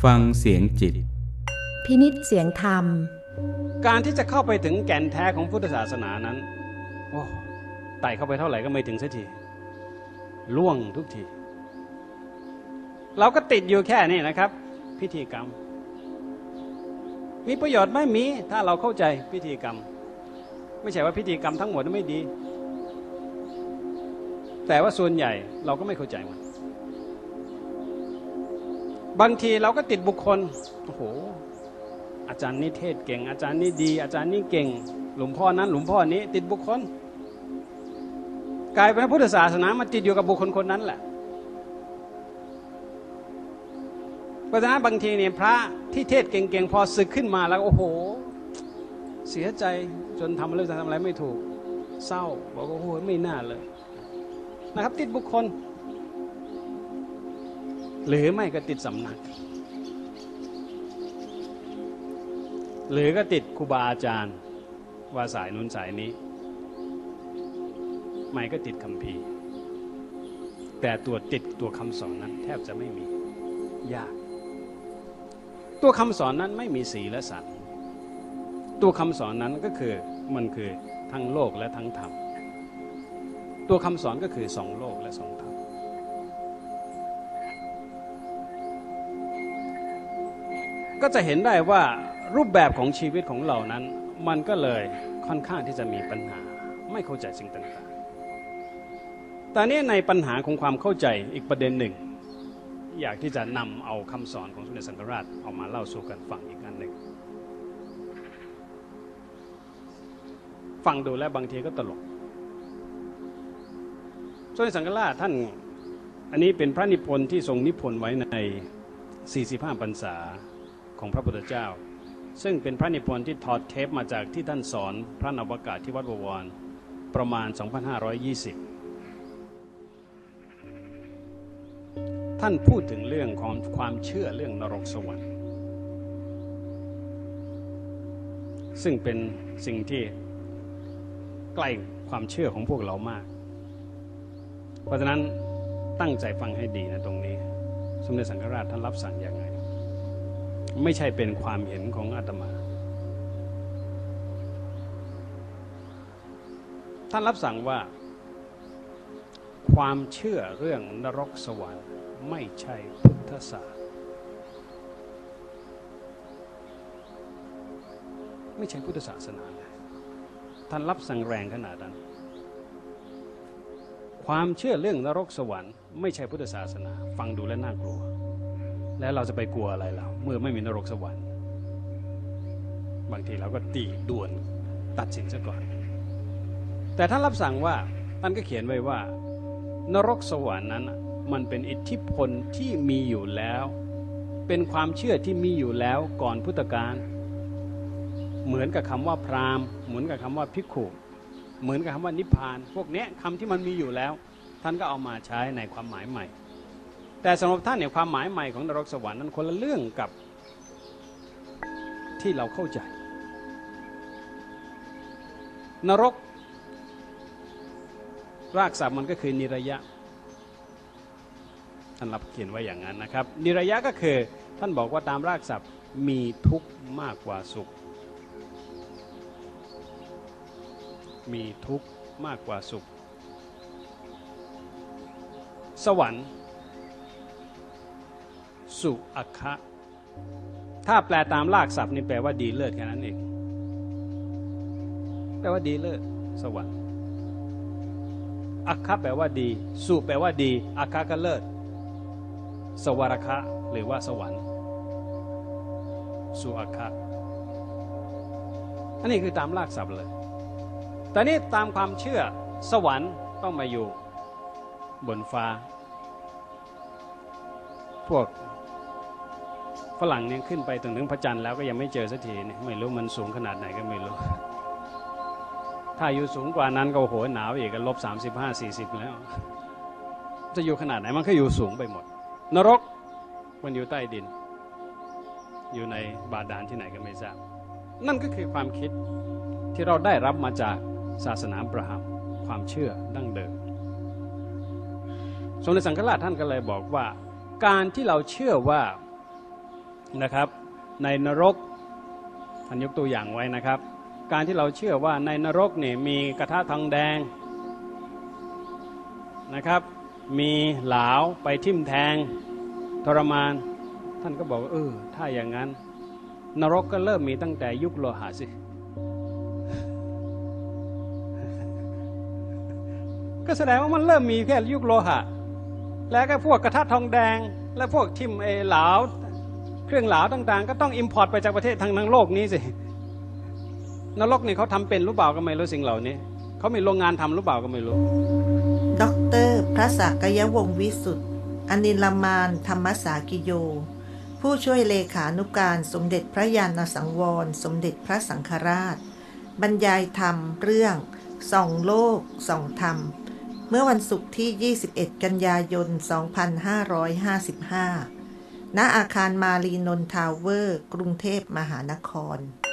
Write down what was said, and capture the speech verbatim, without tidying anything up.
ฟังเสียงจิตพินิจเสียงธรรมการที่จะเข้าไปถึงแก่นแท้ของพุทธศาสนานั้นโอ้ไต่เข้าไปเท่าไหร่ก็ไม่ถึงสักทีล่วงทุกทีเราก็ติดอยู่แค่นี้นะครับพิธีกรรมมีประโยชน์ไม่มีถ้าเราเข้าใจพิธีกรรมไม่ใช่ว่าพิธีกรรมทั้งหมดไม่ดีแต่ว่าส่วนใหญ่เราก็ไม่เข้าใจมันบางทีเราก็ติดบุคคลโอ้โหอาจารย์นี่เทศเก่งอาจารย์นี่ดีอาจารย์นี่เก่งหลวงพ่อนั้นหลวงพ่อนี้ติดบุคคลกลายเป็นพุทธศาสนามาติดอยู่กับบุคคลคนนั้นแหละเพราะฉะนั้นบางทีเนี่ยพระที่เทศเก่งๆพอศึกขึ้นมาแล้วโอ้โหเสียใจจนทำอะไรทำอะไรไม่ถูกเศร้าบอกว่าโอ้โหไม่น่าเลยนะครับติดบุคคลหรือไม่ก็ติดสำนักหรือก็ติดครูบาอาจารย์ว่าสายนู้นสายนี้ไม่ก็ติดคัมภีร์แต่ตัวติดตัวคำสอนนั้นแทบจะไม่มียากตัวคำสอนนั้นไม่มีสีและสัตว์ตัวคำสอนนั้นก็คือมันคือทั้งโลกและทั้งธรรมตัวคำสอนก็คือสองโลกและสองธรรมก็จะเห็นได้ว่ารูปแบบของชีวิตของเรานั้นมันก็เลยค่อนข้างที่จะมีปัญหาไม่เข้าใจสิ่งต่างๆแต่นี้ในปัญหาของความเข้าใจอีกประเด็นหนึ่งอยากที่จะนำเอาคำสอนของสมเด็จสังฆราชเอามาเล่าสู่กันฟังอีกอันหนึ่งฟังดูแล้วบางทีก็ตลกสมเด็จสังฆราชท่านอันนี้เป็นพระนิพนธ์ที่ทรงนิพนธ์ไว้ในสี่สิบห้าพรรษาของพระพุทธเจ้าซึ่งเป็นพระนิพนธ์ที่ถอดเทปมาจากที่ท่านสอนพระนวากาศที่วัดบวรประมาณสองพันห้าร้อยยี่สิบท่านพูดถึงเรื่องของความเชื่อเรื่องนรกสวรรค์ซึ่งเป็นสิ่งที่ใกล้ความเชื่อของพวกเรามากเพราะฉะนั้นตั้งใจฟังให้ดีนะตรงนี้สมเด็จสังฆราชท่านรับสั่งอย่างไรไม่ใช่เป็นความเห็นของอาตมาท่านรับสั่งว่าความเชื่อเรื่องนรกสวรรค์ไม่ใช่พุทธศาสนาไม่ใช่พุทธศาสนาเลยท่านรับสั่งแรงขนาดนั้นความเชื่อเรื่องนรกสวรรค์ไม่ใช่พุทธศาสนาฟังดูแล้วน่ากลัวแล้วเราจะไปกลัวอะไรเราเมื่อไม่มีนรกสวรรค์บางทีเราก็ตีด่วนตัดสินซะก่อนแต่ท่านรับสั่งว่าท่านก็เขียนไว้ว่านรกสวรรค์นั้นมันเป็นอิทธิพลที่มีอยู่แล้วเป็นความเชื่อที่มีอยู่แล้วก่อนพุทธกาลเหมือนกับคำว่าพราหมณ์เหมือนกับคำว่าภิกขุเหมือนกับคำว่านิพพานพวกนี้คำที่มันมีอยู่แล้วท่านก็เอามาใช้ในความหมายใหม่แต่สำหรับท่านเนี่ยความหมายใหม่ของนรกสวรรค์นั้นคนละเรื่องกับที่เราเข้าใจนรกรากศัพท์มันก็คือนิระยะท่านรับเขียนไว้อย่างนั้นนะครับนิระยะก็คือท่านบอกว่าตามรากศัพท์มีทุกข์มากกว่าสุขมีทุกข์มากกว่าสุขสวรรค์สุอัคคะถ้าแปลตามรากศัพท์นี่แปลว่าดีเลิศแค่นั้นเองแปลว่าดีเลิศสวรรค์อัคคะแปลว่าดีสุแปลว่าดีอัคคะก็เลิศสวรคะหรือว่าสวรรค์สุอัคคะอันนี้คือตามรากศัพท์เลยแต่นี่ตามความเชื่อสวรรค์ต้องมาอยู่บนฟ้าพวกฝรั่งเนี่ยขึ้นไปถึงถึงพระจันทร์แล้วก็ยังไม่เจอสักทีนี่ไม่รู้มันสูงขนาดไหนก็ไม่รู้ถ้าอยู่สูงกว่านั้นก็โหหนาวอีกก็ลบสามสิบห้าสี่สิบแล้วจะอยู่ขนาดไหนมันก็อยู่สูงไปหมดนรกมันอยู่ใต้ดินอยู่ในบาดาลที่ไหนก็ไม่ทราบนั่นก็คือความคิดที่เราได้รับมาจากศาสนาอับราฮัมความเชื่อดั้งเดิมสมเด็จสังฆราชท่านก็เลยบอกว่าการที่เราเชื่อว่านะครับในนรกท่านยกตัวอย่างไว้นะครับการที่เราเชื่อว่าในนรกเนี่ยมีกระทะทองแดงนะครับมีหลาวไปทิ่มแทงทรมานท่านก็บอกว่าเออถ้าอย่างนั้นนรกก็เริ่มมีตั้งแต่ยุคโลหะสิก็แสดงว่ามันเริ่มมีแค่ยุคโลหะแล้วก็พวกกระทะทองแดงและพวกทิ่มเอหลาวเครื่องหลาวต่างๆก็ต้องอิมพอร์ตไปจากประเทศทางทั้งโลกนี้สินรกนี่เขาทำเป็นหรือเปล่าก็ไม่รู้สิ่งเหล่านี้เขามีโรงงานทำหรือเปล่าก็ไม่รู้ด็อกเตอร์พระศักยวงศ์วิสุทธิ์อนิลมานธรรมสากิโยผู้ช่วยเลขานุการสมเด็จพระญาณสังวรสมเด็จพระสังฆราชบรรยายธรรมเรื่องส่องโลกส่องธรรมเมื่อวันศุกร์ที่ยี่สิบเอ็ดกันยายนสองพันห้าร้อยห้าสิบห้าณอาคารมารีนนท์ทาวเวอร์กรุงเทพมหานคร